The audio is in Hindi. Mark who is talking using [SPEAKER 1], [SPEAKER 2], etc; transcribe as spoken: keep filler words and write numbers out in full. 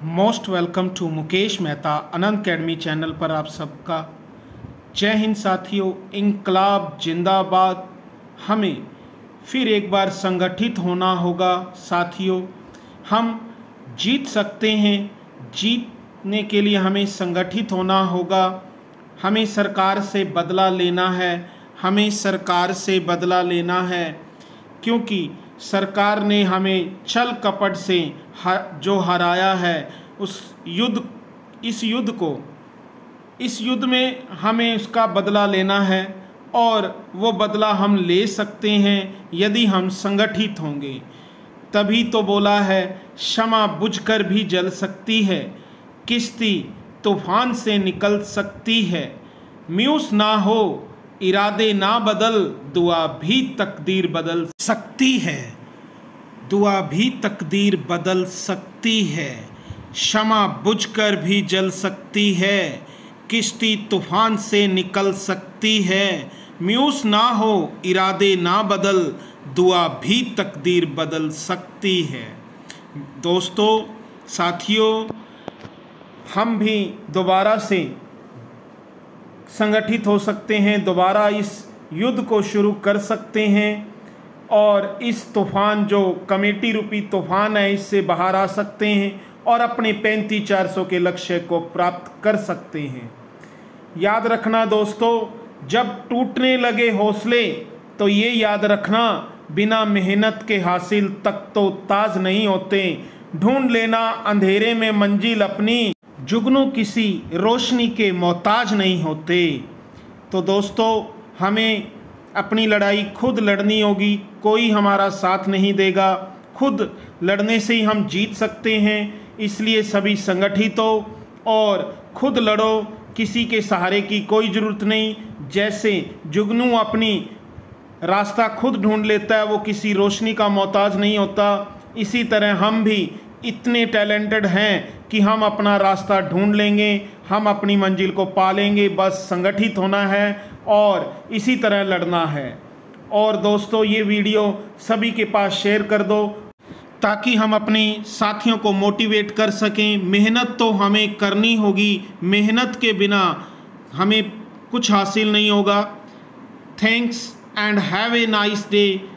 [SPEAKER 1] Most welcome to Mukesh Mehta Anant academy channel पर आप सबका जय हिंद साथियों। इंकलाब जिंदाबाद। हमें फिर एक बार संगठित होना होगा साथियों। हम जीत सकते हैं। जीतने के लिए हमें संगठित होना होगा। हमें सरकार से बदला लेना है। हमें सरकार से बदला लेना है क्योंकि सरकार ने हमें छल कपट से जो हराया है उस युद्ध इस युद्ध को इस युद्ध में हमें उसका बदला लेना है और वो बदला हम ले सकते हैं यदि हम संगठित होंगे। तभी तो बोला है शमा बुझकर भी जल सकती है, किश्ती तूफान से निकल सकती है। म्यूस ना हो इरादे ना बदल, दुआ भी तकदीर बदल सकती है। दुआ भी तकदीर बदल सकती है। शमा बुझकर भी जल सकती है, किश्ती तूफान से निकल सकती है। म्यूस ना हो इरादे ना बदल, दुआ भी तकदीर बदल सकती है। दोस्तों साथियों, हम भी दोबारा से संगठित हो सकते हैं, दोबारा इस युद्ध को शुरू कर सकते हैं और इस तूफ़ान जो कमेटी रूपी तूफ़ान है इससे बाहर आ सकते हैं और अपने पैंतीस चार सौ के लक्ष्य को प्राप्त कर सकते हैं। याद रखना दोस्तों, जब टूटने लगे हौसले तो ये याद रखना बिना मेहनत के हासिल तक तो ताज नहीं होते। ढूंढ लेना अंधेरे में मंजिल अपनी, जुगनू किसी रोशनी के मोहताज नहीं होते। तो दोस्तों हमें अपनी लड़ाई खुद लड़नी होगी, कोई हमारा साथ नहीं देगा। खुद लड़ने से ही हम जीत सकते हैं। इसलिए सभी संगठित हो और खुद लड़ो, किसी के सहारे की कोई ज़रूरत नहीं। जैसे जुगनू अपनी रास्ता खुद ढूंढ लेता है, वो किसी रोशनी का मोहताज नहीं होता। इसी तरह हम भी इतने टैलेंटेड हैं कि हम अपना रास्ता ढूंढ लेंगे, हम अपनी मंजिल को पा लेंगे। बस संगठित होना है और इसी तरह लड़ना है। और दोस्तों ये वीडियो सभी के पास शेयर कर दो ताकि हम अपने साथियों को मोटिवेट कर सकें। मेहनत तो हमें करनी होगी, मेहनत के बिना हमें कुछ हासिल नहीं होगा। Thanks and have a nice day.